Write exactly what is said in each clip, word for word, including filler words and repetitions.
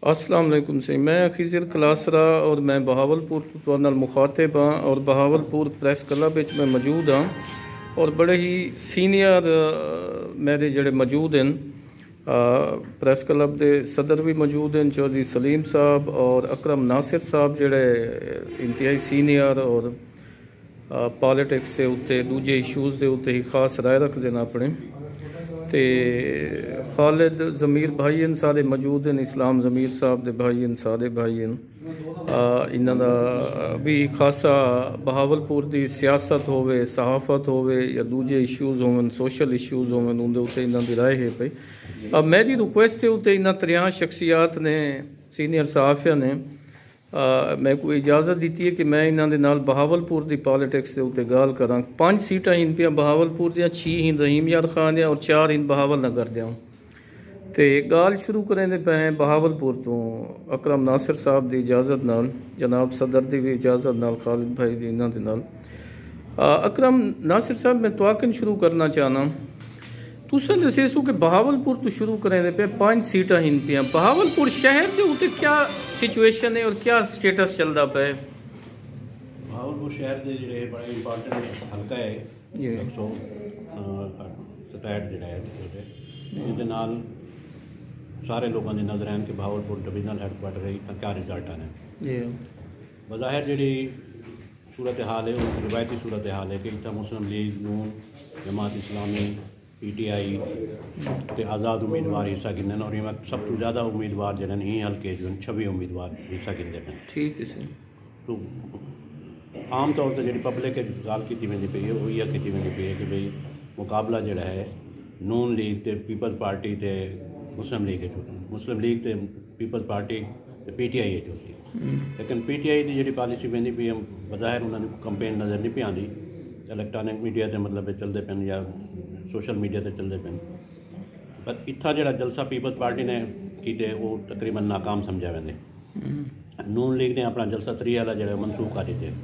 अस्सलाम वालेकुम से मैं खिजर कलासरा और मैं बहावलपुर तो नाल मुखातिब हाँ और बहावलपुर प्रेस क्लब में मैं मौजूद हाँ और बड़े ही सीनियर मेरे जड़े मौजूद हैं प्रेस क्लब के सदर भी मौजूद हैं चौधरी सलीम साहब और अकरम नासिर साहब जड़े इंतहाई सीनियर और पॉलिटिक्स के उत्ते दूजे इशूज़ के उत्ते ही खास राय रखते हैं अपने ते खालिद ज़मीर भाई हैं सारे मौजूद हैं इस्लाम ज़मीर साहब दे भाई हैं सारे भाई हैं इन्हां दा भी खासा बहावलपुर की सियासत होवे सहाफत होवे या दूजे इशूज़ होवन सोशल इशूज़ होवन उनके उत्ते इन्हां दी राय है पई। अब मेरी रिक्वेस्ट है उत्ते इन्हां त्रियां शख्सियात ने सीनियर सहाफ़िया ने आ, मैं कोई इजाज़त दी है कि मैं इन्हों के नाल बहावलपुर की पॉलिटिक्स के उत्ते गाल करा। पांच सीटा हिन पिया बहावलपुर दियां, छे हिन रहीम यार खान दियां और चार हिन बहावल नगर दियां। तो गाल शुरू करें पे हैं बहावलपुर तो अकरम नासिर साहब की इजाज़त नाल जनाब सदर की भी इजाज़त नाल खालिद भाई की इन्हों के नाल। अकरम नासिर साहब मैं तवाकन शुरू करना चाहना तुसें दसेसो कि बहावलपुर तो शुरू करें पे पांच सीटा हिन पिया बहावलपुर शहर के उत्ते क्या सिचुएशन है और क्या स्टेटस चलता पे? बहावलपुर शहर के जो बड़ा इंपॉर्टेंट हल्का है एक सौ सताहठ जो है ये सारे लोगों की नजर आन कि बहावलपुर डिविजनल हैडकुआटर है तो क्या रिजल्ट आने बज़ाहिर जी सूरत हाल है वो रिवायती सूरत हाल है कि इतना Muslim League Noon Jamaat Islami PTI टी आई ते आज़ाद उम्मीदवार हिस्सा गिनन और ये सब तो ज़्यादा उम्मीदवार जन ही हल्के जो छब्बी उम्मीदवार हिस्सा गिनते हैं। ठीक है सर। तो आम तौर पर जी पब्लिक गाल की वेंदी पई है वो ये की वेंदी पई है कि भाई मुकाबला जोड़ा है नून लीग ते पीपल्स पार्टी ते मुस्लिम लीग मुस्लिम लीग ते पीपल्स पार्टी ते पी टी आई होती लेकिन पी टी आई की जी पॉलिसी वेंदी पई है बज़ाहिर उन्होंने कंपेन नज़र नहीं पी आती इलैक्ट्रॉनिक मीडिया से मतलब चलते पे या सोशल मीडिया से चलते पे पर इतना जो जलसा पीपल्स पार्टी ने किए वो तकरीबन नाकाम समझा वेंदे। नून लीग ने अपना जलसा त्री वाला जो मनसूख कर दिते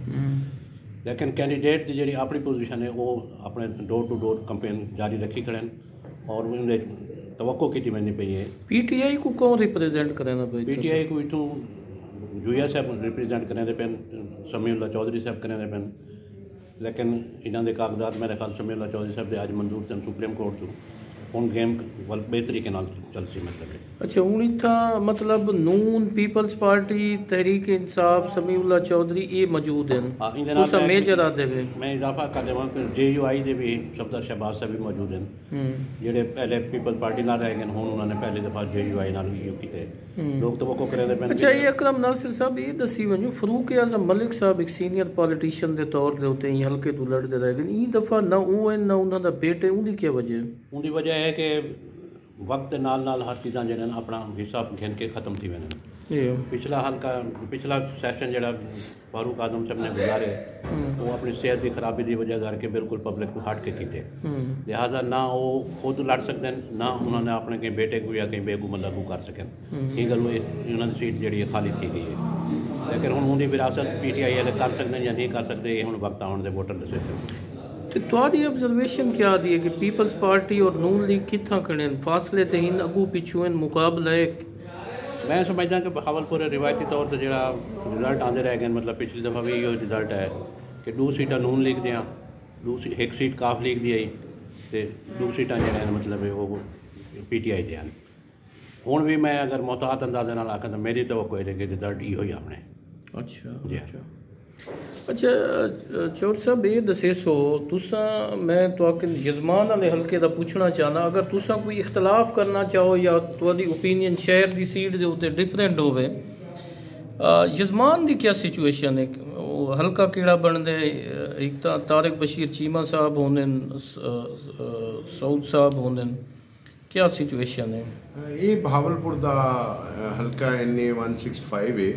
लेकिन कैंडीडेट की जी अपनी पोजीशन है वो अपने डोर टू डोर कंपेन जारी रखी खड़े और उन्हें तवक्को की वेंदी पई है। पी टी आई को कौन रिप्रेजेंट करें पे? पी टी आई को इतों जुया साहब रिप्रेजेंट करें पे समीउल्लाह चौधरी साहब करें पे लेकिन इन्हों के कागजात मेरे ख्याल समीउल्लाह चौधरी साहब के अज मंजूर सन सुप्रीम कोर्ट तो हूँ गेम वल बेहतरीके चल सी मतलब। अच्छा हूँ इतना मतलब नून पीपल्स पार्टी तहरीक इंसाफ समीउल्लाह चौधरी ये मौजूद हैं हाँ मेजर आते हुए मैं इजाफा कर देव जे यू आई के भी सफदर शहबाज साहब भी मौजूद हैं जोड़े पहले पीपल्स पार्टी ना रह गए हूँ उन्होंने पहली दफा जे यू आई किए लोग तवक्को करें। अच्छा ये अकरम नासिर साहब ये दसी वजू फरूक आजम मलिक साहब एक सीनियर पॉलिटिशियन के तौर के उत्ते हल्के तो लड़ते रह गए ई दफा ना वो है ना उन्होंने बेटे उनकी क्या वजह? उनकी वजह है कि वक्त नाल नाल हर चीज़ा जो अपना हिस्सा गिन के खत्म थी वे। पिछला हल्का पिछला सैशन जो फारूक आजम साहब ने गुजारे वो अपनी सेहत की खराबी की वजह करके बिल्कुल पब्लिक को हट के किए लिहाजा ना वो खुद लड़ सकते हैं ना उन्होंने अपने कहीं बेटे को या कहीं बेगू मतलब को कर सकें ये गल उन्होंने सीट जी खाली थी गई है लेकिन हूँ उनकी विरासत पी टी आई वाले कर सकते हैं या नहीं कर सकते हूँ वक्त आने के वोटर डिसीजन। तो तुहाडी ऑब्जर्वेशन क्या दी है कि पीपल्स पार्टी और नून लीग कितना खड़े फासले तो इन अगू पिछू मुकाबला है? मैं समझदा कि बहावलपुर रिवायती तौर पर जो रिजल्ट आते रह गए मतलब पिछली दफ़ा भी यो रिजल्ट है कि दो सीटा नून लीग दियाँ दो एक सीट काफ लीग दी आई तो दो सीटा जो मतलब वो पी टी आई दियाँ हूँ भी मैं अगर मोहतात अंदाजे नाल आखा तो मेरी तवक्को है कि रिजल्ट इहो ही आपने। अच्छा जी अच्छा अच्छा चौर साहब ये दसेसो तुसा मैं तो यजमान वाले हल्के का पूछना चाहना अगर तुसा कोई इख्तलाफ करना चाहो या तुहाडी ओपीनियन शहर की सीट के उत्ते डिफरेंट होवे यजमान की क्या सिचुएशन है हल्का केड़ा बनदे एक तो तारिक बशीर चीमा साहब होंदे सऊद साहब होंदे क्या सिचुएशन है? ये बहावलपुर का हल्का N A one six five है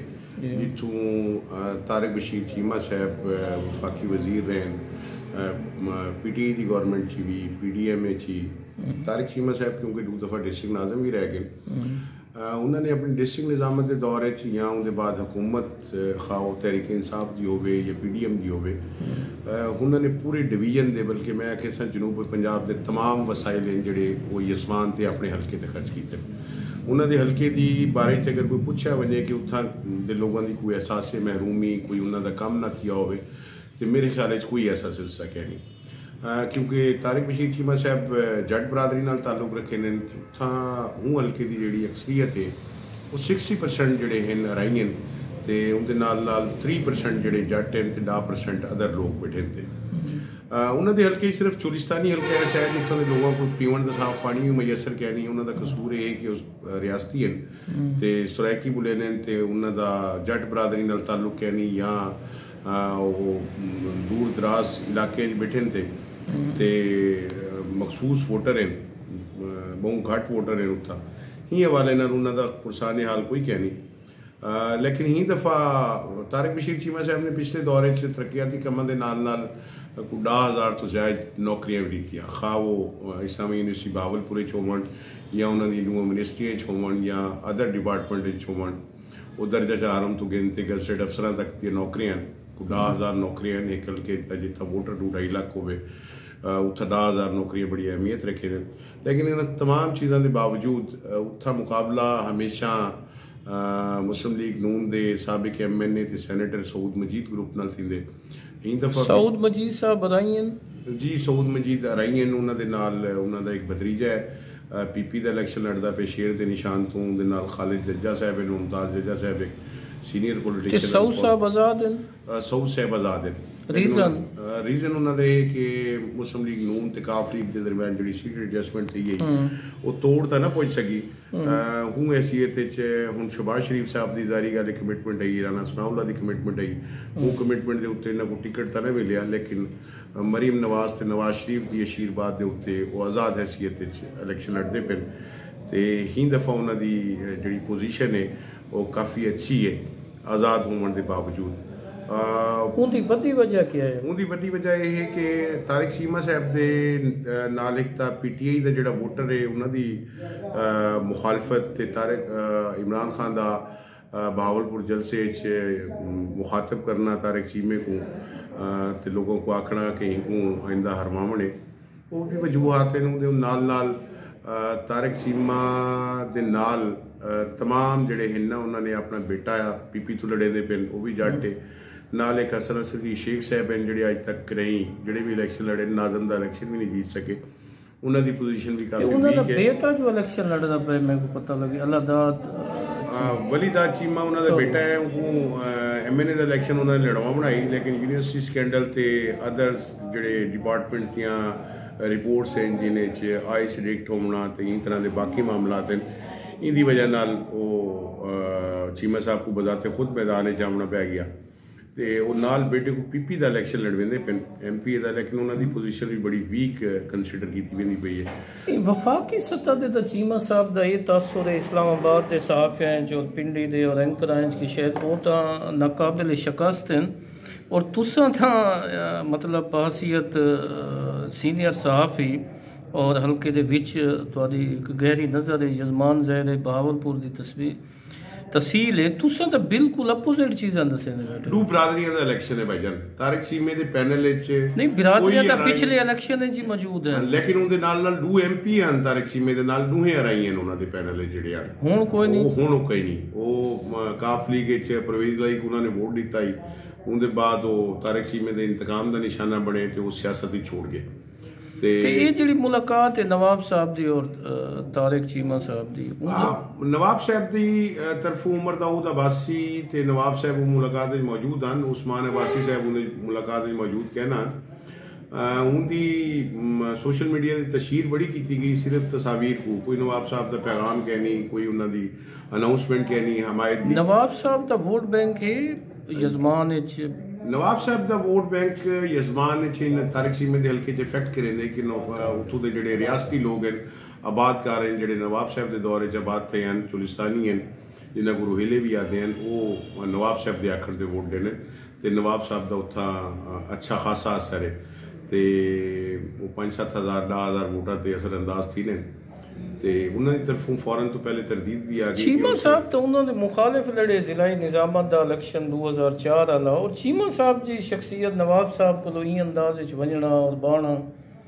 जितों तारिक बशीर चीमा साहब वफाकी वजीर रहे पी टी आई की गौरमेंट ची भी पी डी एम ए ची तारिक चीमा साहब क्योंकि दो दफ़ा डिस्ट्रिक्ट नाजम भी रह गए उन्होंने अपनी डिस्ट्रिक्ट निज़ामत के दौरे या उनके बाद हुकूमत खाओ तहरीक इंसाफ की होवे या पी डी एम की होवे उन्होंने पूरे डिवीजन के बल्कि मैं आखे जनूबी पंजाब के तमाम वसाइल हैं जोड़े वो यजमान से अपने हल्के से खर्च किए ਉਹਨਾਂ ਦੇ ਹਲਕੇ ਦੀ ਬਾਰੇ 'ਚ ਅਗਰ ਕੋਈ ਪੁੱਛਿਆ ਵञे ਕਿ ਉੱਥਾਂ ਦੇ ਲੋਕਾਂ ਦੀ ਕੋਈ ਅਹਿਸਾਸੇ ਮਹਿਰੂਮੀ ਕੋਈ ਉਹਨਾਂ ਦਾ ਕੰਮ ਨਾ ਥਿਆ ਹੋਵੇ ਤੇ ਮੇਰੇ ਖਿਆਲ 'ਚ ਕੋਈ ਐਸਾ ਸਿਲਸਿਲਾ ਹੈ ਨਹੀਂ ਕਿਉਂਕਿ ਤਾਰਿਕ ਬਸ਼ੀਰ ਚੀਮਾ ਸਾਹਿਬ ਜੱਟ ਬਰਾਦਰੀ ਨਾਲ ਤਾਲੁਕ ਰੱਖੇ ਨੇ ਉੱਥਾਂ ਉਹ ਹਲਕੇ ਦੀ ਜਿਹੜੀ ਅਕਸਰੀਅਤ ਹੈ ਉਹ ਸਿਕਸਟੀ ਪਰਸੈਂਟ ਜਿਹੜੇ ਹਨ ਅਰਾਈ ਹਨ ਤੇ ਉਹਦੇ ਨਾਲ ਨਾਲ ਥ੍ਰੀ ਪਰਸੈਂਟ ਜਿਹੜੇ ਜੱਟ ਹਨ ਤੇ ਦਸ ਪਰਸੈਂਟ ਅਦਰ ਲੋਕ ਬੈਠੇ ਨੇ ਤੇ ਉਹਨਾਂ ਦੇ ਹਲਕੇ ਸਿਰਫ ਚੁਲਿਸਤਾਨੀ ਹਲਕਾ ਐਸਾ ਹੈ ਜਿੱਥੋਂ ਦੇ ਲੋਕਾਂ ਕੋਲ ਪੀਣ ਦਾ ਸਾਫ਼ ਪਾਣੀ ਵੀ ਮੁਯੱਸਰ ਕਹਿ ਨਹੀਂ ਉਹਨਾਂ ਦਾ ਕਸੂਰ ਇਹ ਕਿ ਉਹ ਰਿਆਸਤੀ ਹਨ ਤੇ ਸਰਾਇਕੀ ਬੁਲੇ ਨੇ ਤੇ ਉਹਨਾਂ ਦਾ ਜੱਟ ਬਰਾਦਰੀ ਨਾਲ ਤਾਲੁਕ ਕਹਿ ਨਹੀਂ ਜਾਂ ਉਹ ਦੂਰ ਦਰਾਜ਼ ਇਲਾਕੇ 'ਚ ਬੈਠੇ ਨੇ ਤੇ ਮਖਸੂਸ ਵੋਟਰ ਹਨ ਬਹੁਤ ਘੱਟ ਵੋਟਰ ਹਨ ਉੱਥਾਂ ਹੀ ਹਵਾਲੇ ਨਾਲ ਉਹਨਾਂ ਦਾ ਪੁਰਸਾਨੇ ਹਾਲ ਕੋਈ ਕਹਿ ਨਹੀਂ ਲੇਕਿਨ ਹੀ ਦਫਾ ਤਾਰਿਕ ਬਸ਼ੀਰ ਚੀਮਾ ਸਾਹਿਬ ਨੇ ਪਿਛਲੇ ਦੌਰੇ 'ਚ ਤਰੱਕੀਆਤੀ ਕੰਮਾਂ ਦੇ ਨਾਲ ਨਾਲ ਕੋਈ ਦਸ ਹਜ਼ਾਰ ਤੋਂ ਜ਼ਿਆਦਾ ਨੌਕਰੀਆਂ ਵੀ ਦਿੱਤੀਆਂ ਖਾ ਉਹ ਇਸਲਾਮੀ ਯੂਨੀਵਰਸਿਟੀ ਬਾਵਲਪੁਰੇ 'ਚ ਹੋਵਣ ਜਾਂ ਉਹਨਾਂ ਦੀ ਨੂੰਹ ਮਿਨਿਸਟਰੀਆਂ 'ਚ ਹੋਵਣ ਜਾਂ ਅਦਰ ਡਿਪਾਰਟਮੈਂਟ 'ਚ ਹੋਵਣ ਉਹ ਦਰਜਾ ਆਰਮ ਤੋਂ ਗਿਣਤੀ ਗਜ਼ਟਿਡ ਅਫਸਰਾਂ ਤੱਕ ਦੀਆਂ ਨੌਕਰੀਆਂ ਕੋਈ ਦਸ ਹਜ਼ਾਰ ਨੌਕਰੀਆਂ ਨਿਕਲ ਕੇ ਜਿੱਥਾ ਵੋਟਰ ਟੂ ਢਾਈ ਲੱਖ ਹੋਵੇ ਉੱਥੇ ਦਸ ਹਜ਼ਾਰ ਨੌਕਰੀਆਂ ਬੜੀ ਅਹਿਮੀਅਤ ਰੱਖੇ ਨੇ ਲੇਕਿਨ ਇਹਨਾਂ ਤਮਾਮ ਚੀਜ਼ਾਂ ਦੇ ਬਾਵਜੂਦ ਉੱਥਾ ਮੁਕਾਬਲਾ ਹਮੇਸ਼ਾ ਮੁਸਲਿਮ ਲੀਗ ਨੂਨ ਦੇ ਸਾਬਿਕ ਐਮ ਐਨ ਏ ਤੇ ਸੈਨੇਟਰ ਸਊਦ ਮਜੀਦ ਗਰੁੱਪ ਨਾਲ ਥੀਂਦੇ ਇਹ ਦਫਾ ਸਊਦ ਮਜੀਦ ਸਾਹਿਬ ਅਰਾਈਨ ਜੀ ਸਊਦ ਮਜੀਦ ਅਰਾਈਨ ਉਹਨਾਂ ਦੇ ਨਾਲ ਉਹਨਾਂ ਦਾ ਇੱਕ ਭਤਰੀਜਾ ਹੈ ਪੀਪੀ ਦਾ ਇਲੈਕਸ਼ਨ ਲੜਦਾ ਪਿਆ ਸ਼ੇਰ ਦੇ ਨਿਸ਼ਾਨ ਤੋਂ ਉਹਦੇ ਨਾਲ ਖਾਲਿਦ ਜੱਜਾ ਸਾਹਿਬ ਹੈ ਮੁਮਤਾਜ਼ ਜੱਜਾ ਸਾਹਿਬ ਇੱਕ ਸੀਨੀਅਰ ਪੋਲੀਟੀਸ਼ੀਅਨ ਸਊਦ ਸਾਹਿਬ ਆਜ਼ਾਦ ਹਨ ਸਊਦ ਸਾਹਿਬ ਆਜ਼ਾਦ ਹਨ ਰੀਜ਼ਨ ਰੀਜ਼ਨ ਉਹਨਾਂ ਦੇ ਕਿ ਮੁਸਲਿਮ ਲੀਗ ਨੂਨ ਤੇ ਕਾਫ ਲੀਗ ਦੇ ਦਰਮਿਆਨ ਜਿਹੜੀ ਸੀਟ ਐਡਜਸਟਮੈਂਟ ਥੀ ਗਈ ਉਹ ਤੋੜ ਤਾਂ ਨਾ ਪਹੁੰਚ ਸਕੀ ਹੂੰ ਹੈਸੀਅਤ 'ਚ ਹੁਣ ਸ਼ਬਾਜ਼ ਸ਼ਰੀਫ ਸਾਹਿਬ ਦੀ ਜ਼ਾਰੀ ਗੱਲ ਕਮਿਟਮੈਂਟ ਹੈ ਰਾਣਾ ਸਨਾਉਲਾ ਦੀ ਕਮਿਟਮੈਂਟ ਹੈ ਉਹ ਕਮਿਟਮੈਂਟ ਦੇ ਉੱਤੇ ਇਹਨਾਂ ਕੋਲ ਟਿਕਟ ਤਾਂ ਨਾ ਮਿਲਿਆ ਲੇਕਿਨ ਮਰੀਮ ਨਵਾਜ਼ ਤੇ ਨਵਾਜ਼ ਸ਼ਰੀਫ ਦੀ ਅਸ਼ੀਰਵਾਦ ਦੇ ਉੱਤੇ ਉਹ ਆਜ਼ਾਦ ਹੈਸੀਅਤ 'ਚ ਇਲੈਕਸ਼ਨ ਲੜਦੇ ਪਏ ਤੇ ਹੀ ਦਫਾ ਉਹਨਾਂ ਦੀ ਜਿਹੜੀ ਪੋਜੀਸ਼ਨ ਹੈ ਉਹ ਕਾਫੀ ਅੱਛੀ ਹੈ ਆਜ਼ਾਦ ਹੋਣ ਦੇ ਬਾਵਜੂਦ ਉਹਦੀ ਵੱਡੀ ਵਜ੍ਹਾ ਕੀ ਹੈ ਉਹਦੀ ਵੱਡੀ ਵਜ੍ਹਾ ਇਹ ਹੈ ਕਿ ਤਾਰਿਕ ਚੀਮਾ ਸਾਹਿਬ ਦੇ ਨਾਲ ਇੱਕ ਤਾਂ ਪੀ ਟੀ ਆਈ ਦਾ ਜਿਹੜਾ ਵੋਟਰ ਹੈ ਉਹਨਾਂ ਦੀ ਮੁਖਾਲਫਤ ਤੇ ਤਾਰਿਕ ਇਮਰਾਨ ਖਾਨ ਦਾ ਬਹਾਵਲਪੁਰ ਜਲਸੇ 'ਚ ਮੁਖਾਤਬ ਕਰਨਾ ਤਾਰਿਕ ਚੀਮੇ को ਤੇ ਲੋਕਾਂ को ਆਖਣਾ ਕਿ ਇਹਨੂੰ ਆਇੰਦਾ ਹਰਮਾਵਣੇ ਉਹ ਵੀ ਵਜੂਹਾਤ ਨੇ ਉਹਦੇ ਨਾਲ ਨਾਲ ਤਾਰਿਕ ਚੀਮਾ ਦੇ ਨਾਲ ਤਮਾਮ ਜਿਹੜੇ ਹਨ ਨਾ ਉਹਨਾਂ ਨੇ ਆਪਣਾ ਬੇਟਾ ਆ ਪੀਪੀ ਤੋਂ ਲੜੇ ਦੇ ਪਏ ਉਹ ਵੀ ਜੱਟ ਹੈ ਨਾਲ ਇੱਕ ਹਸਨ ਅਸਦੀ ਸ਼ੇਖ ਸਾਹਿਬ ਹਨ ਜਿਹੜੇ ਅੱਜ ਤੱਕ ਨਹੀਂ ਜਿਹੜੇ ਵੀ ਇਲੈਕਸ਼ਨ ਲੜੇ ਨਾਜ਼ਮ ਦਾ ਇਲੈਕਸ਼ਨ ਵੀ ਨਹੀਂ ਜੀਤ ਸਕੇ ਉਹਨਾਂ ਦੀ ਪੋਜੀਸ਼ਨ ਵੀ ਕਾਫੀ ਵੀਕ ਹੈ ਬੇਟਾ ਜੋ ਇਲੈਕਸ਼ਨ ਲੜਦਾ ਪਿਆ ਮੈਨੂੰ ਪਤਾ ਲੱਗਿਆ ਅੱਲਾਦਾਦ ਵਲੀਦਾਦ ਚੀਮਾ ਉਹਨਾਂ ਦਾ ਬੇਟਾ ਹੈ ਉਹ ਐਮ ਐਨ ਏ ਦਾ ਇਲੈਕਸ਼ਨ ਉਹਨਾਂ ਨੇ ਲੜਵਾ ਬਣਾਈ ਲੇਕਿਨ ਯੂਨੀਵਰਸਿਟੀ ਸਕੈਂਡਲ ਤੇ ਅਦਰਸ ਜਿਹੜੇ ਡਿਪਾਰਟਮੈਂਟ ਦੀਆਂ ਰਿਪੋਰਟਸ ਹਨ ਜਿਹਨੇ 'ਚ ਆਈ ਸਿਡਿਕਟ ਹੋਣਾ ਤੇ ਇਸ ਤਰ੍ਹਾਂ ਦੇ ਬਾਕੀ ਮਾਮਲਾਤ ਹਨ ਇਹਦੀ ਵਜ੍ਹਾ ਨਾਲ ਉਹ ਚੀਮਾ ਸਾਹਿਬ को ਬਜ਼ਾਤੇ ਖੁਦ ਮੈਦਾਨ 'ਚ ਆਉਣਾ ਪੈ ਗਿਆ ਤੇ ਉਹ ਨਾਲ ਬੇਟੇ को ਪੀਪੀ ਦਾ ਇਲੈਕਸ਼ਨ ਲੜਵੇਂਦੇ ਪਏ ਐਮ ਪੀ ਦਾ ਲੇਕਿਨ ਉਹਨਾਂ ਦੀ ਪੋਜੀਸ਼ਨ ਵੀ ਬੜੀ ਵੀਕ ਕੰਸੀਡਰ ਕੀਤੀ ਵੀ ਪਈ ਹੈ ਵਫਾਕੀ ਸਤਹ ਤੇ ਤਾਂ ਚੀਮਾ ਸਾਹਿਬ ਦਾ ਇਹ ਤਾਸੁਰ ਹੈ ਇਸਲਾਮਾਬਾਦ ਦੇ ਸਾਫ ਹੈ ਜੋ ਪਿੰਡੀ ਦੇ ਔਰ ਐਂਕਰਾਂਜ की ਸ਼ਾਇਦ ਉਹ ਤਾਂ ਨਾਕਾਬਿਲ ਸ਼ਿਕਸਤ ਹਨ ਔਰ ਤੁਸਾਂ ਤਾਂ ਮਤਲਬ ਬਹਸੀਅਤ ਸੀਨੀਅਰ ਸਹਾਫੀ ਔਰ ਹਲਕੇ ਦੇ ਵਿੱਚ ਤੁਹਾਡੀ ਇੱਕ ਗਹਿਰੀ ਨਜ਼ਰ ਹੈ ਯਜ਼ਮਾਨ ਜ਼ਹਿਰ ਬਹਾਵਲਪੁਰ ਦੀ ਤਸਵੀਰ तहसील है तुसा तो बिल्कुल अपोजिट चीज़ां दसे ने बैठे दो बरादरियां दा इलेक्शन है भाईजान तारिक चीमे दे पैनल विच नहीं बरादरियां दा पिछले इलेक्शन जी मौजूद है लेकिन उनदे नाल नाल दो एमपी हैं तारिक चीमे दे नाल दोहे हराई हैं उन्हां दे पैनल जेड़े आ हुण कोई नहीं हुण कोई नहीं ओ काफ लीग विच परवेज लाई उन्हां ने वोट दिता ही उनदे बाद ओ तारिक चीमे दे इंतकाम दा निशाना बने ते ओ सियासत ही छोड़ गए ਤੇ ਇਹ ਜਿਹੜੀ ਮੁਲਾਕਾਤ ਹੈ ਨਵਾਬ ਸਾਹਿਬ ਦੀ ਔਰ ਤਾਰਿਕ ਚੀਮਾ ਸਾਹਿਬ ਦੀ ਨਵਾਬ ਸਾਹਿਬ ਦੀ ਤਰਫੋਂ ਉਮਰ ਦਾਊਦ ਅਬਾਸੀ ਤੇ ਨਵਾਬ ਸਾਹਿਬ ਉਹ ਮੁਲਾਕਾਤ ਵਿੱਚ ਮੌਜੂਦ ਹਨ ਉਸਮਾਨ ਅਬਾਸੀ ਸਾਹਿਬ ਉਹਨੇ ਮੁਲਾਕਾਤ ਵਿੱਚ ਮੌਜੂਦ ਕਹਿਣਾ ਉਹਦੀ ਸੋਸ਼ਲ ਮੀਡੀਆ ਦੀ ਤਸ਼ਹੀਰ ਬੜੀ ਕੀਤੀ ਗਈ ਸਿਰਫ ਤਸਵੀਰ ਕੋ ਕੋਈ ਨਵਾਬ ਸਾਹਿਬ ਦਾ ਪੈਗਾਮ ਕਹਿਣੀ ਕੋਈ ਉਹਨਾਂ ਦੀ ਅਨਾਉਂਸਮੈਂਟ ਕਹਿਣੀ ਹਮਾਇਤ ਦੀ ਨਵਾਬ ਸਾਹਿਬ ਦਾ ਵੋਟ ਬੈਂਕ ਹੈ ਯਜ਼ਮਾਨ ਵਿੱਚ नवाब साहब का वोट बैंक यजमान तारिक चीमे के हल्के इफेक्ट करेंगे कि उतों के जोड़े रियासती लोग हैं आबादकार हैं जोड़े नवाब साहब के दौरे च आबाद थे हैं चुलिस्तानी हैं जिन्होंने को रोहेले भी आते हैं वो नवाब साहब के आखिर से वोट देने तो नवाब साहब का उत्था अच्छा खासा असर है तो वो पाँच सत्त हज़ार दस हज़ार वोटा से असर अंदाज थी ने ਤੇ ਉਹਨਾਂ ਦੀ ਤਰਫੋਂ ਫੌਰਨ ਤੋਂ ਪਹਿਲੇ ਤਰਦੀਦ ਵੀ ਆ ਗਈ ਚੀਮਾ ਸਾਹਿਬ ਤਾਂ ਉਹਨਾਂ ਦੇ ਮੁਖਾਲਿਫ ਲੜੇ ਜ਼ਿਲ੍ਹਾ ਨਿਜ਼ਾਮਤ ਦਾ ਇਲੈਕਸ਼ਨ ਦੋ ਹਜ਼ਾਰ ਚਾਰ ਵਾਲਾ ਔਰ ਚੀਮਾ ਸਾਹਿਬ ਦੀ ਸ਼ਖਸੀਅਤ ਨਵਾਬ ਸਾਹਿਬ ਕੋਲੋਂ ਇਹ ਅੰਦਾਜ਼ ਵਿੱਚ ਵੰਜਣਾ ਔਰ ਬਾਣਾ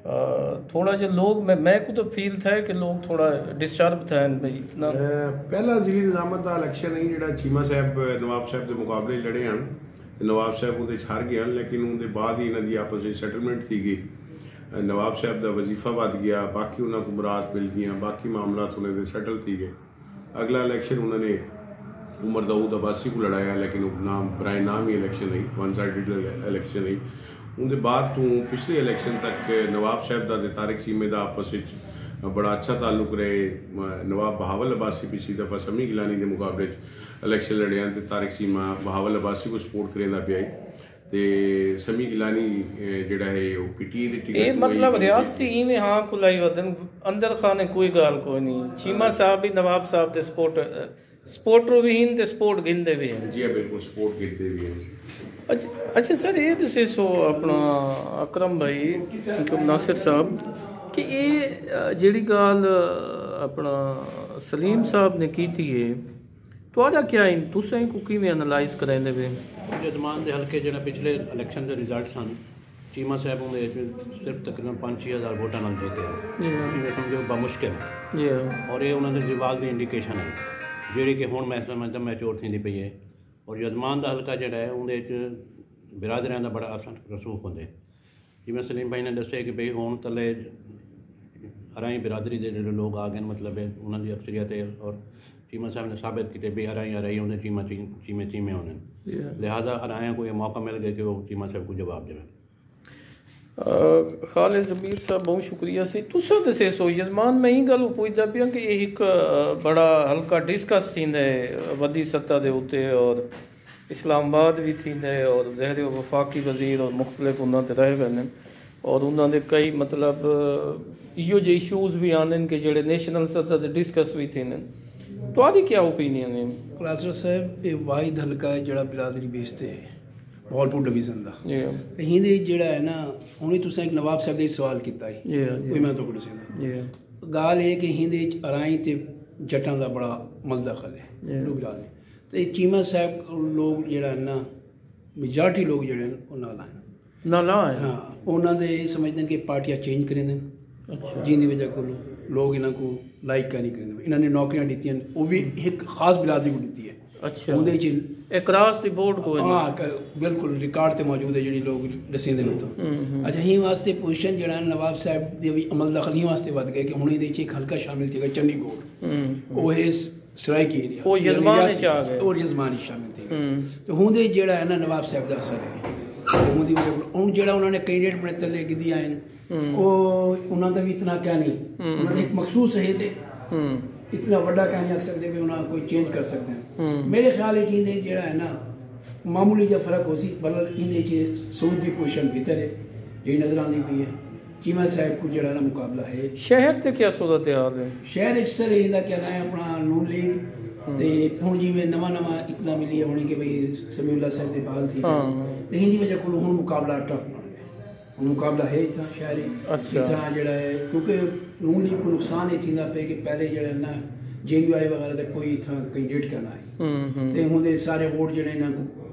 थोड़ा जो लोग मैं मैं को तो फील था कि लोग थोड़ा डिस्टर्ब थे भाई इतना पहला जिली निजामत का इलेक्शन है ਜਿਹੜਾ ਚੀਮਾ ਸਾਹਿਬ ਨਵਾਬ ਸਾਹਿਬ ਦੇ ਮੁਕਾਬਲੇ ਲੜੇ ਹਨ ਤੇ ਨਵਾਬ ਸਾਹਿਬ ਉਹਦੇ ਹਾਰ ਗਏ ਹਨ ਲੇਕਿਨ ਉਹਦੇ ਬਾਅਦ ਹੀ ਇਹਨਾਂ ਦੀ ਆਪਸ ਵਿੱਚ ਸੈਟਲਮੈਂਟ ਥੀ ਗਈ ਨਵਾਬ ਸਾਹਿਬ ਦਾ ਵਜ਼ੀਫਾ ਵੱਧ ਗਿਆ ਬਾਕੀ ਉਹਨਾਂ ਨੂੰ ਮੁਰਾਦ ਮਿਲ ਗਈਆਂ ਬਾਕੀ ਮਾਮਲਾਤ ਉਹਨਾਂ ਦੇ ਸੈਟਲ ਥੀ ਗਏ ਅਗਲਾ ਇਲੈਕਸ਼ਨ ਉਹਨਾਂ ਨੇ उमर दाऊद अब्बासी को लड़ाया लेकिन नाम बराए नाम ही इलेक्शन नहीं वन साइडेड इलेक्शन नहीं उनके बाद तो पिछले इलेक्शन तक नवाब साहब का तारिक चीमे का आपस में बड़ा अच्छा ताल्लुक रहे नवाब बहावल अब्बासी पिछली दफ़ा समी गिलानी के मुकाबले इलेक्शन लड़े तो तारिक चीमा बहावल अब्बासी को सपोर्ट करेंदा पिया ते समी गिलानी जिहड़ा है वो पीटी दी टिकट ये मतलब रियासती इवें हां कुलाई वदन अंदर खाने कोई गाल कोई नहीं चीमा साहब भी नवाब साहब दे सपोर्ट सपोर्टर भी हैं ते सपोर्ट गिनते भी हैं जी बिल्कुल सपोर्ट गिनते भी हैं अच्छा अच्छा सर ये दसे सो अपना अकरम भाई नासिर साहब कि ये जेड़ी गाल अपना सलीम साहब ने की थी है तो क्या इन तुसें को किवें एनालाइज करांदे वे जजमान दे हल्के जेड़ा पिछले इलेक्शन दे रिजल्ट सन चीमा साहब उहदे सिर्फ तकरीबन पाँच छे हज़ार वोटां नाल जीते जिवें समझो बामुश्किल और ये उन्होंने रिवाल की इंडिकेशन है ਜਿਹੜੀ ਕਿ ਹੁਣ ਮੈਂ ਸਮਝਦਾ ਮੈਚੋਰ ਥੀਂਦੀ ਪਈ ਹੈ ਔਰ ਜਜ਼ਮਾਨ ਦਾ ਹਲਕਾ ਜਿਹੜਾ ਹੈ ਉਹਦੇ 'ਚ ਬਿਰਾਦਰੀਆਂ ਦਾ ਬੜਾ ਅਸਰ ਰਸੂਖ ਹੁੰਦੇ ਜਿਵੇਂ ਸਲੀਮ ਭਾਈ ਨੇ ਦੱਸਿਆ ਕਿ ਬਈ ਹੁਣ ਥੱਲੇ ਅਰਾਈ ਬਿਰਾਦਰੀ ਦੇ ਜਿਹੜੇ ਲੋਕ ਆ ਗਏ ਮਤਲਬ ਹੈ ਉਹਨਾਂ ਦੀ ਅਕਸਰੀਅਤ ਹੈ ਔਰ ਚੀਮਾ ਸਾਹਿਬ ਨੇ ਸਾਬਿਤ ਕੀਤੇ ਵੀ ਅਰਾਈ ਅਰਾਈ ਉਹਦੇ ਚੀਮਾ ਚੀਮੇ ਚੀਮੇ ਹੋਣੇ ਲਿਹਾਜ਼ਾ ਅਰਾਇਆ ਕੋਈ ਮੌਕਾ ਮਿਲ ਗਿਆ ਕਿ ਉਹ ਚੀਮਾ ਸਾਹਿਬ को जवाब देवे खालिद ज़मीर साहब बहुत शुक्रिया सी तुसा दसे सो यजमान मैं ही गल पुछदा पिया कि यह एक बड़ा हल्का डिस्कस थींदा है वधी सतह दे उत्ते और इस्लामाबाद भी थींदा है और ज़हर वफाकी वज़ीर और मुख्तलिफ उन्होंने रहे हुए और उन्होंने कई मतलब इहो जे इशूज़ भी आने कि जेड़े नेशनल सतह ते डिस्कस भी थींदे तुहाडी क्या ओपीनियन है क्लासर साहब ये वाहिद हल्का है जेड़ा बिरादरी बेचते है बहावलपुर डिवीजन का हिंदे जेड़ा है ना हुणे तुसें एक नवाब साहब ने सवाल किया है कोई मैं तो दसेगा गाल है कि हिंदे अराई ते जटां दा बड़ा मलदखल है लोग ते चीमा साहब लोग जेड़ा है ना मेजॉरिटी लोग जेड़े वो नाला है नाला है हाँ उन्होंने ये समझते हैं कि पार्टियां चेंज करें अच्छा जिंदी वजह को लोग इन्हों को लाइक का नहीं करेंगे इन्होंने नौकरियां दी वो भी एक खास बिरादरी को दी है अच्छा उहदे क्रॉस दी बोर्ड को हाँ बिल्कुल रिकॉर्ड ते मौजूद है जी लोग दसेंदे ने तो अच्छा ही वास्ते पोजीशन जड़ा नवाब साहब दे भी अमल दखल ही वास्ते वध गए कि हुणे दे च एक हल्का शामिल थी चंडीगढ़ वो है सराइकी एरिया वो यजमान च आ गए और यजमान शामिल थी तो हुंदे जेड़ा है ना नवाब साहब दा असर है हुंदी हुन जेड़ा उन्होंने कैंडिडेट बड़े तले गिदी आए वो उन्हां दा भी इतना क्या नहीं उन्हां एक मखसूस है ते इतना बड़ा कह नहीं आख सकते भी उन्हें कोई चेंज कर सकते हैं मेरे ख्याल है कि इंदे जेड़ा है ना मामूली जो फर्क हो सी बल्कि इंदे च सूद की पोजीशन बेहतर है यही नजर आती पई है चीमा साहब को जेड़ा ना मुकाबला है शहर ते क्या सूरत हाल है शहर च सर इंदा क्या नाम है अपना नून लीग ते हुन जिवें नवा नवा इतना मिली है हुण कि भाई समीउल्लाह साहब दे बाल थी ते हिंदी वजह को हुन मुकाबला टफ मुकाबला है इतना शहरी अच्छा इतना जड़ा है क्योंकि नून लीग को नुकसान ये थींदा पे कि पहले जड़ा ना जे यू आई वगैरह तक कोई इतना कैंडिडेट करना है ते हुंदे सारे वोट जड़े ना को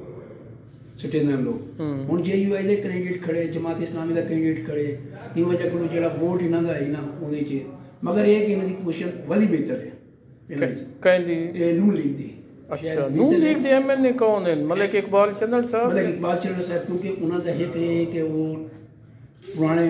सिटे ना लोग हुन जे यू आई दे कैंडिडेट खड़े जमात इस्लामी दा कैंडिडेट खड़े इन वजह को जड़ा वोट इना दा है ना उदे च मगर ये कि इनदी पोजीशन वली बेहतर है कहंदी ए नून लीग दी अच्छा नून लीग दे एमएलए कौन है मलिक इकबाल चंदड़ साहब मलिक इकबाल चंदड़ साहब क्योंकि उन्हां दा है कि वो पुराने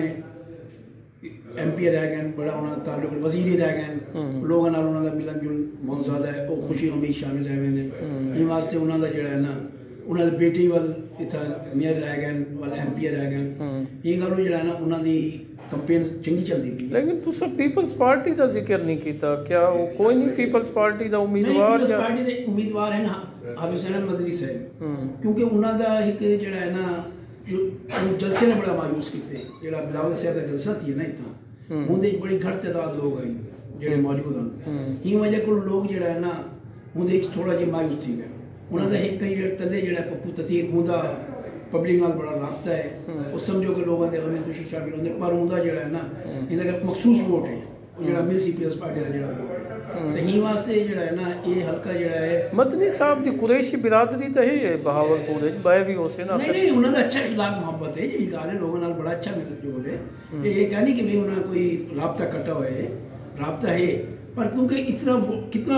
एम पी रह गए बड़ा उन्होंने ताल्लुक वजीर ही रह गए लोगों नाल उन्होंने मिलन जुलन बहुत ज़्यादा है वो खुशी हमेशा शामिल रहे हुए इस वास्ते उन्होंने जो है ना उन्होंने बेटी वाल इतना मेयर रह गए वाल एम पी रह गए ये गल जो है ना उन्होंने कंपेन चंगी चलती थी लेकिन तुसा पीपल्स पार्टी का जिक्र नहीं किया क्या वो कोई नहीं पीपल्स पार्टी का उम्मीदवार पीपल्स पार्टी के उम्मीदवार है ना हाफिज हुसैन मदनी साहब क्योंकि उन्होंने एक जो है ना जो जलसे ने बड़ा मायूस किए जो बिलावल साहब का जलसा थी ना इतना उनके बड़ी घट तादाद लोग आई जो मौजूद हैं ही वजह को लोग जो है ना उनके थोड़ा जि मायूस थी गए उन्होंने एक कई जेड़ तले जो पप्पू तथीर उनका पब्लिक नाल बड़ा राबता है वो समझो कि लोगों के गमे खुशी शामिल होंगे पर उनका जो है ना इनका मखसूस वोट है ਉਹ ਜਿਹੜਾ ਮਿਲਸੀ ਪੀਪਲਸ ਪਾਰਟੀ ਦਾ ਜਿਹੜਾ ਵੋਟ ਤੇ ਹੀ ਵਾਸਤੇ ਜਿਹੜਾ ਹੈ ਨਾ ਇਹ ਹਲਕਾ ਜਿਹੜਾ ਹੈ ਮਦਨੀ ਸਾਹਿਬ ਦੀ ਕੁਰੈਸ਼ੀ ਬਿਰਾਦਰੀ ਤਾਂ ਹੈ ਬਹਾਵਲਪੁਰ ਵਿੱਚ ਬਾਏ ਵੀ ਉਸੇ ਨਾਲ ਨਹੀਂ ਨਹੀਂ ਉਹਨਾਂ ਦਾ ਅੱਛਾ ਇਖਲਾਕ ਮੁਹੱਬਤ ਹੈ ਜਿਹੜੀ ਗੱਲ ਹੈ ਲੋਕਾਂ ਨਾਲ ਬੜਾ ਅੱਛਾ ਮਿਲ ਜੋਲ ਹੈ ਤੇ ਇਹ कहनी कि भाई उन्होंने कोई राब्ता कटा हुआ है राब्ता है पर क्योंकि इतना कितना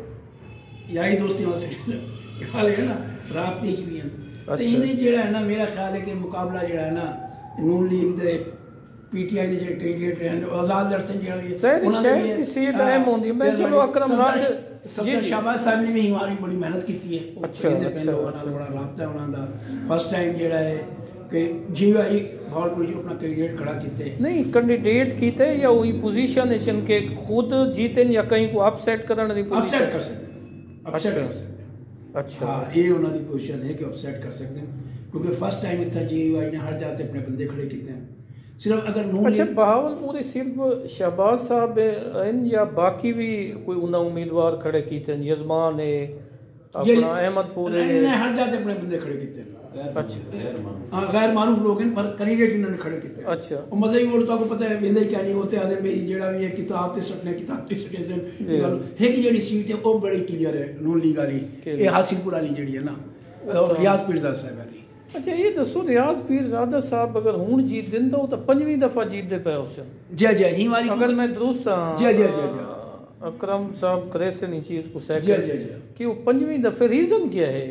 वोट यारी दोस्ती वास्ते ख्याल है ना राब्ते च भी हैं तो इन्हें जेड़ा है ना मेरा ख्याल है कि मुकाबला जेड़ा है ना नून लीग दे पीटीआई दे जेड़े कैंडिडेट रहे आजाद दर्शन जेड़ा भी सही शहर की सीट अहम होंदी मैं चलो अकरम नासिर जी शाबाश साहब ने भी हमारी बड़ी मेहनत की है अच्छा अच्छा बड़ा राब्ता है उन्होंने फर्स्ट टाइम जेड़ा है कि जीवाई भावलपुर जो अपना कैंडिडेट खड़ा किते नहीं कैंडिडेट कीते या वही पोजीशन है जिनके खुद जीते या कहीं को अपसेट करने दी पोजीशन अपसेट कर सकते अपसेट कर सकते अच्छा हां ये उन्होंने पोजीशन है कि अपसेट कर सकते हैं क्योंकि फर्स्ट टाइम इतना जीवाई ने हर जाते अपने बंदे खड़े किते हैं सिर्फ अगर नून अच्छा बहावलपुर सिर्फ शहबाज साहब हैं या बाकी भी कोई उन्हें उम्मीदवार खड़े किते हैं यजमान है अपना अहमदपुर है हर जाते अपने बंदे खड़े किते हैं अच्छा हाँ गैर मारूफ लोग हैं पर कैंडिडेट इन्होंने खड़े किते हैं अच्छा और मजा ही और तो आपको पता है वेंदे क्या नहीं होते आदे भाई जेड़ा भी है किताब ते सटने किताब ते सटे से है कि जेडी सीट है वो बड़ी क्लियर है नून लीग वाली ये हासिलपुर वाली जेडी है ना और रियाज पीरजादा साहब वाली अच्छा ये दसो रियाज पीरजादा साहब अगर हुन जीत दिन तो पंजवीं दफा जीतते पे उस जी जी ही वाली अगर मैं दुरुस्त जी जी जी जी अकरम साहब करे से नहीं चीज को सह जी जी जी कि वो पंजवीं दफे रीजन क्या है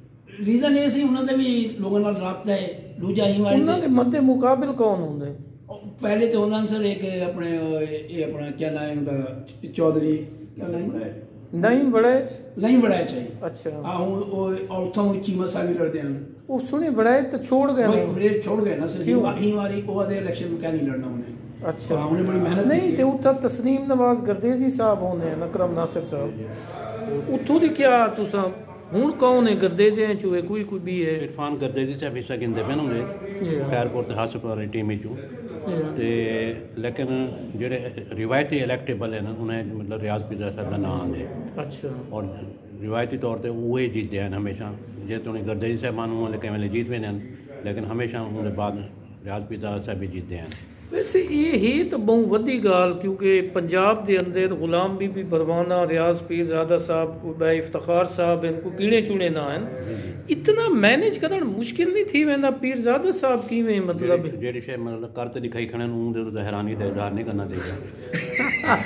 रीजन ये सी उन्होंने भी लोगों नाल राब्ता है दूजा ही वाली उन्होंने मध्य मुकाबिल कौन होंगे पहले तो होंदा सर एक अपने ये अपना क्या नाम है उनका चौधरी क्या नाम है नहीं बड़े नहीं बड़ा चाहिए अच्छा हां वो औरतों की चीमा सावी लड़ते हैं वो सुने बड़े तो छोड़ गए वो छोड़ गए ना सर ही वाली वो आधे इलेक्शन में क्या नहीं लड़ना उन्हें अच्छा उन्हें बड़ी मेहनत नहीं थे उतर तस्नीम नवाज गर्देजी साहब होने हैं अकरम नासिर साहब उतो दी क्या तुसा हुन कौन है गर्देजे हैं चुए कोई कोई भी है इरफान गर्देजी साहब हिस्सा गिनदे पे होंगे खैरपुर ते हासिलपुर वाली टीम विचों ते लेकिन जेड़े रिवायती इलेक्टेबल है ना उन्हें मतलब रियाज पीरजादा साहब का नाम है अच्छा और रिवायती तौर पर वो जीतते हैं हमेशा जे तो गर्देजी साहब मानू लेकिन वेले जीत वेंदे हैं लेकिन हमेशा उनके बाद रियाज पीरजादा साहब भी जीतते हैं वैसे ये है तो बहुत वड्डी गाल क्योंकि पंजाब के अंदर गुलाम बीबी बरवाना रियाज पीरजादा साहब भाई इफ्तिखार साहब इनको कीड़े चुने ना हैं इतना मैनेज करना मुश्किल नहीं थी वेंदा पीरजादा साहब की में मतलब जेडी शे मतलब कर ते दिखाई खड़े नु दे हैरानी दा इजहार नहीं करना चाहिए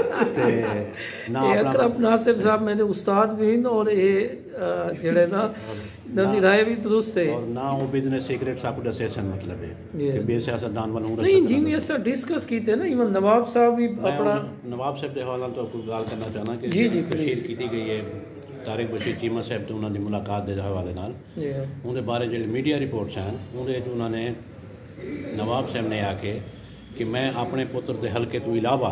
ते ना अकरम नासिर साहब मेरे उस्ताद भी हैं और ये जेड़े ना नदी राय भी दुरुस्त है और ना वो बिजनेस सीक्रेट्स आपको दसेसन मतलब है कि बे सियासतदान वालों नहीं जी ने ऐसा डिस्कस कीते ना इवन नवाब साहब भी अपना नवाब साहब के हवाले तो कुछ गाल करना चाहना कि जी जी तशहीर की गई है तारिक बशीर चीमा साहब तो उन्होंने मुलाकात के हवाले नाल उनके बारे जो मीडिया रिपोर्ट्स हैं उनके उन्होंने नवाब साहब ने आके कि मैं अपने पुत्र के हल्के तो इलावा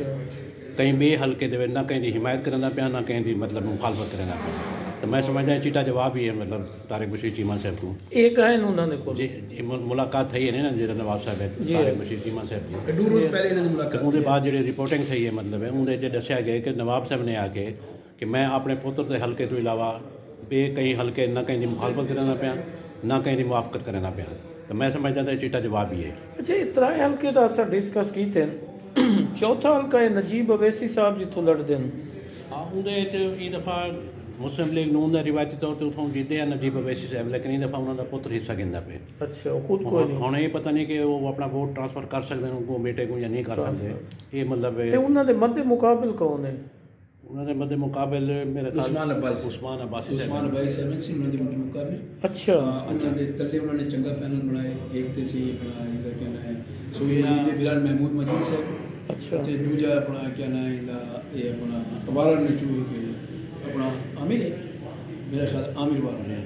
कहीं बे हल्के दे ना कहीं की हिमायत करना पाया ना कहीं की मतलब मुखालफत करना पाया तो मैं समझदा चिट्टा जवाब ही है मतलब तारिक बशीर चीमा साहब को एक है उन्होंने को जी मुलाकात थी है ना जो नवाब साहब है तारिक बशीर चीमा साहब की दो रोज पहले इन्होंने मुलाकात उसके बाद जो रिपोर्टिंग थी है मतलब है उनके दसिया गया कि नवाब साहब ने आके कि मैं अपने पुत्र के हल्के तो इलावा बे कई हल्के ना कहीं की मुखालफत करना पाया ना कहीं की मुआफकत करना पाया तो मैं समझदा था चिट्टा जवाब ही है अच्छा इतना हल्के का असा डिस्कस कीते चौथा हल्का है नजीब अवैसी साहब जितों लड़ते हैं हाँ उनके ये दफ़ा मुस्लिम लीग नून का रिवायती तौर पर उतों जीते हैं नजीब अवैसी साहब लेकिन ये दफ़ा उन्होंने पुत्र हिस्सा गिनता पे अच्छा खुद को हुण ये पता नहीं कि वो अपना वोट ट्रांसफर कर सकते हैं उनको बेटे को या नहीं कर सकते ये मतलब ते उन्होंने मध्य मुकाबिल कौन है उन्होंने मध्य मुकाबिल मेरे उस्मान अब्बासी उस्मान अब्बासी उस्मान अब्बासी साहब से उन्होंने मध्य मुकाबिल अच्छा उन्होंने तले उन्होंने चंगा पैनल बनाए एक ते सी अपना इनका क्या नाम है सोया दे बिलाल महमूद मजीद साहब अच्छा ते दूजा अपना क्या नाम है इनका ये अपना अवारा नचू के अपना आमिर है मेरा ख्याल आमिर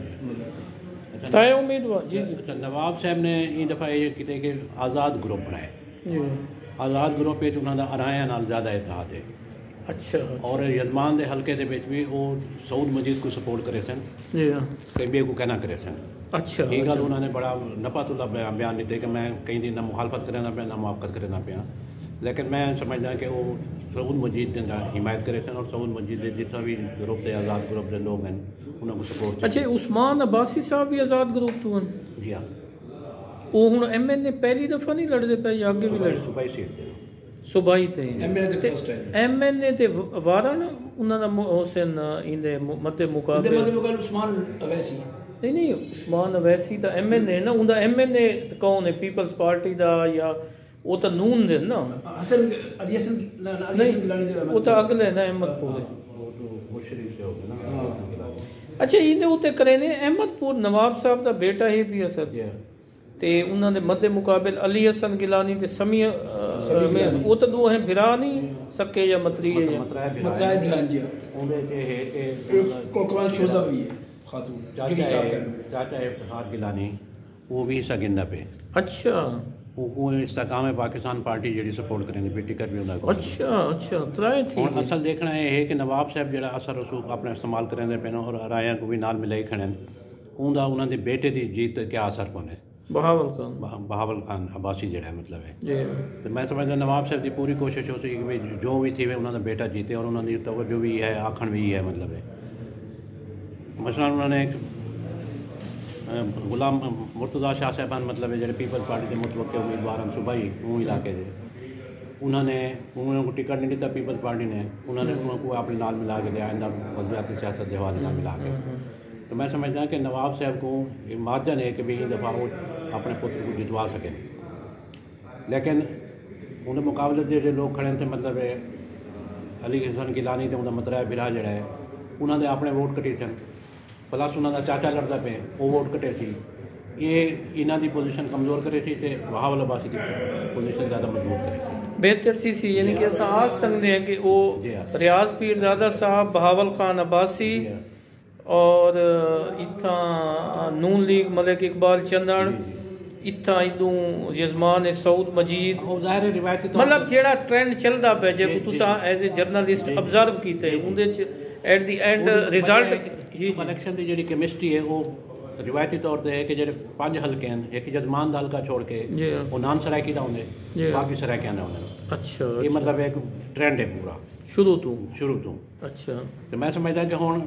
वाला ताए उम्मीदवार जी जी अच्छा नवाब साहब ने ये दफ़ा ये किते कि आज़ाद ग्रुप बनाए आज़ाद ग्रुप पे उन्होंने अराया नाल ज़्यादा इतिहाद है अच्छा और यजमान के हल्के दे विच भी वो सऊद मजीद को सपोर्ट करे सन जी कई बे को कहना करे सन अच्छा ये गल उन्होंने बड़ा नपातुल्ला बयान दिते कि मैं कहीं दी ना मुखालफत करना पाया ना मुआफ़कत करना पाया लेकिन मैं समझदा कि वो सऊद मजीद की हिमायत करे सन और सऊद मजीद के जितना भी ग्रुप के आज़ाद ग्रुप के लोग हैं उन्होंने सपोर्ट अच्छा उस्मान अब्बासी साहब भी आज़ाद ग्रुप तो हैं जी हाँ वो हुण एम एन ए पहली दफ़ा नहीं लड़ते पे या अगे भी लड़े सूबाई सीट ते ਸੁਬਾਈ ਤੇ ਐਮਐਲਏ ਦੇ ਫਸਟ ਹੈ ਐਮਐਲਏ ਤੇ ਵਾਰਨ ਉਹਨਾਂ ਦਾ ਹੁਸੈਨ ਇੰਦੇ ਮੱਦੇ ਮੁਕਾਬਲੇ ਇੰਦੇ ਮੱਦੇ ਮੁਕਾਬਲੇ ਉਸਮਾਨ ਅਵੈਸੀ ਨਹੀਂ ਨਹੀਂ ਉਸਮਾਨ ਅਵੈਸੀ ਤਾਂ ਐਮਐਲਏ ਨਾ ਉਹਦਾ ਐਮਐਲਏ ਕੌਣ ਹੈ ਪੀਪਲਸ ਪਾਰਟੀ ਦਾ ਜਾਂ ਉਹ ਤਾਂ ਨੂਨ ਦੇ ਨਾ ਹਸਨ ਅਲੀ ਹਸਨ ਅਲੀ ਹਸਨ ਗਿਲਾਨੀ ਦੇ ਉਹ ਤਾਂ ਅਗਲੇ ਨਾ ਅਹਿਮਦਪੁਰ ਦੇ ਮੁਸ਼ਰਿਫ ਸੇ ਹੋ ਗਏ ਨਾ ਅੱਛਾ ਇਹਦੇ ਉੱਤੇ ਕਰੇ ਨੇ ਅਹਿਮਦਪੁਰ ਨਵਾਬ ਸਾਹਿਬ ਦਾ ਬੇਟਾ ਹੀ ਵੀ ਅਸਰ ਜਿਆ ਤੇ ਉਹਨਾਂ ਦੇ ਮੱਦੇ ਮੁਕਾਬਲ ਅਲੀ ਹਸਨ ਗਿਲਾਨੀ ਤੇ ਸਮੀਆ ਉਹ ਤਾਂ ਦੋ ਹੈ ਬਿਰਾ ਨਹੀਂ ਸਕੇ ਜਾਂ ਮਤਰੀ ਹੈ ਮਤਰਾਏ ਬਿਰਾਨ ਜੀ ਉਹਦੇ ਤੇ ਹੈ ਕਿ ਕੋਕਵਾਲ ਸ਼ੋਜ਼ਾ ਵੀ ਹੈ ਖਾਤੂਨ ਚਾਚਾ ਚਾਚਾ ਇਫਤਖਾਰ ਗਿਲਾਨੀ ਉਹ ਵੀ ਹਿੱਸਾ ਗਿੰਦਾ ਪਏ ਅੱਛਾ ਉਹ ਇਸਤਕਾਮ ਪਾਕਿस्तान पार्टी ਜਿਹੜੀ ਸਪੋਰਟ ਕਰਦੀ ਪਈ ਟਿਕਟ ਵੀ ਉਹਦਾ ਅੱਛਾ ਅੱਛਾ ਤਰਾਏ ਥੀ ਹੁਣ ਅਸਲ ਦੇਖਣਾ ਇਹ ਹੈ ਕਿ ਨਵਾਬ ਸਾਹਿਬ ਜਿਹੜਾ ਅਸਰ ਰਸੂਖ ਆਪਣਾ ਇਸਤੇਮਾਲ ਕਰਦੇ ਪਏ ਨੇ ਔਰ ਰਾਇਆਂ ਕੋ ਵੀ ਨਾਲ ਮਿਲਾਈ ਖੜਨ ਉਹਦਾ ਉਹਨਾਂ ਦੇ ਬੇਟੇ ਦੀ ਜੀਤ ਤੇ ਕੀ ਅਸਰ ਪਾਉਂਦੇ ਬਹਾਵਲ ਖਾਨ ਬਹਾਵਲ ਖਾਨ ਅਬਾਸੀ ਜਿਹੜਾ ਮਤਲਬ ਹੈ ਜੀ ਤੇ ਮੈਂ ਸਮਝਦਾ ਨਵਾਬ ਸਾਹਿਬ ਦੀ ਪੂਰੀ ਕੋਸ਼ਿਸ਼ ਹੋ ਸੀ ਕਿ ਵੀ ਜੋ ਵੀ ਥੀ ਉਹਨਾਂ ਦਾ ਬੇਟਾ ਜੀਤੇ ਔਰ ਉਹਨਾਂ ਦੀ ਤਵੱਜੋ ਵੀ ਹੈ ਆਖਣ ਵੀ ਹੈ ਮਤਲਬ ਹੈ ਮਸਲਾ ਉਹਨਾਂ ਨੇ गुलाम मुर्तज़ा शाह साहबान मतलब है जो पीपल्स पार्टी के मुतवक्के उम्मीदवार हैं सूबाई वो इलाके के उन्होंने उन्होंने को टिकट नहीं दिता पीपल्स पार्टी ने उन्होंने उनको अपने नाल मिला के दिया आइंदा वज़ीराती सियासत के हवाले नाल मिला के तो मैं समझदा कि नवाब साहब को ये मार्जन है कि भी ये दफ़ा वो अपने पुत्र को जितवा सकें लेकिन उन्हें मुकाबले जो लोग खड़े थे मतलब है अली हसन गिलानी तो उनका मतरा बिरा जड़ा है उन्होंने अपने वोट कटे सन प्लस उन्होंने चाचा लड़ता पे वो वोट कटे सी ये इन्हों की पोजीशन कमज़ोर करे सी ते बहावल अब्बासी की पोजीशन ज़्यादा मजबूत करे सी बेहतर सी सी यानी कि असा आख सकते हैं कि वो रियाज पीरज़ादा साहब बहावल खान अब्बासी और इतना नून लीग मलिक इकबाल चंदड़ इतना इदू यजमान सऊद मजीद मतलब जेड़ा ट्रेंड चलता पे जे तुसा एज ए जर्नलिस्ट ऑब्जर्व कीते उनदे च एट दी एंड रिजल्ट जी इलेक्शन की जी केमिस्ट्री है वो रिवायती तौर पर है कि जो पांच हल्के हैं एक जजमान का हल्का छोड़ के वो नान सरायकी का होंगे बाकी सरायकियां का होंगे अच्छा ये मतलब एक ट्रेंड है पूरा शुरू तो शुरू तो अच्छा तो मैं समझदा कि हुण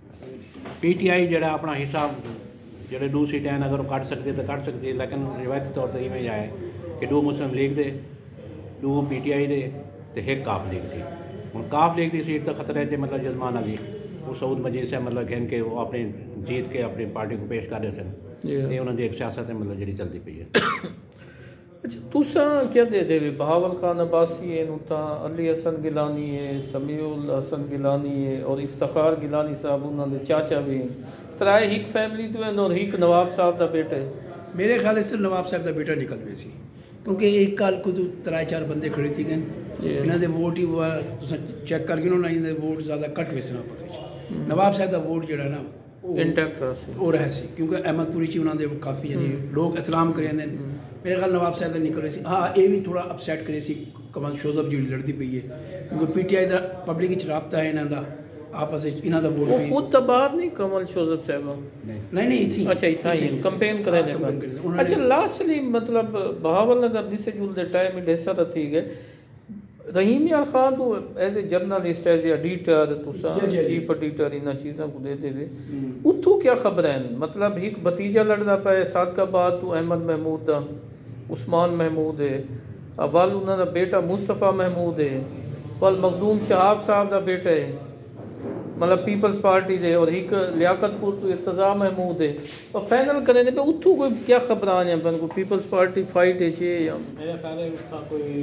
पी टी आई जो अपना हिस्सा जो दो सीटें अगर कट सकती तो कट सकती लेकिन रिवायती तौर पर इवें आए कि दो मुस्लिम लीग के दो पी टी आई के एक काफ लीग थी हूँ काफ लीग की सीट तो खतरे से मतलब जजमान अली वो सऊद मजीद से मतलब कहन के वो अपनी जीत के अपनी पार्टी को पेश कर रहे थे ये उन्होंने एक सियासत है मतलब जी चलती पई है अच्छा तुसा क्या दे दे बहावल खान अब्बासी है नुता अली हसन गिलानी है समीउल हसन गिलानी है और इफ्तिखार गिलानी साहब उन्होंने चाचा भी तराए हिक फैमिली तो है और हिक नवाब साहब का बेटा है मेरे ख्याल से नवाब साहब का बेटा निकल पे सी क्योंकि एक काल को तो तराए चार बंदे खड़े थी गए इन्होंने वोट ही चेक करके उन्होंने वोट ज़्यादा कट वैसे आपस नवाब साहब का वोट जो है ना इंटैक्ट वो रहा सी क्योंकि अहमदपुरी च उन्होंने काफ़ी यानी लोग एहतराम करें मेरे ख्याल नवाब साहब का निकल रहे सी हाँ ये भी थोड़ा अपसैट करे सी कमल शोजब जी लड़ती पई है क्योंकि पी टी आई का पब्लिक रबता है इन्हों का आपस इन्हों का वोट खुद तो बाहर नहीं कमल शोजब साहब नहीं नहीं इतनी अच्छा इतना ही कंपेन करे अच्छा लास्टली मतलब बहावल नगर दिसे जुलदे टाइम डेसा थी गए रहीम यार खान तो as a journalist as a editor तुसा चीफ एडिटर इन चीज़ों को दे देवे उतो क्या खबर है मतलब एक भतीजा लड़दा पे सादकाबाद तो अहमद महमूद दा उस्मान महमूद है वल उन्होंने बेटा मुस्तफ़ा महमूद है वल मखदूम शहाब साहब का बेटा है मतलब पीपल्स पार्टी दे और एक लियाकतपुर तो इर्तज़ा महमूद है और फाइनल करें पे उतो कोई क्या खबर आने को पीपल्स पार्टी फाइट है जे या मेरे ख्याल है उसका कोई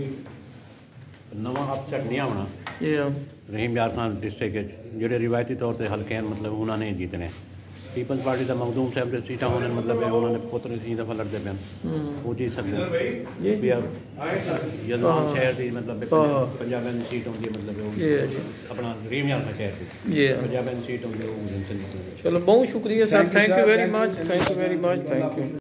नवा अपसेट नहीं आना या रहीम यार खान डिस्ट्रिक्ट जो रिवायती तौर पर हल्के हैं मतलब उन्होंने जीतने पीपल्स पार्टी का मखदूम साहब जो सीटा होने मतलब है उन्होंने पुत्र ई दफ़ा लड़ते पे वो जीत सकते हैं यजमान शहर की मतलब पंजाब की सीट होंगी मतलब अपना रहीम यार का शहर की पंजाब की सीट होंगी वो चलो बहुत शुक्रिया sir thank you very much thank you very much thank you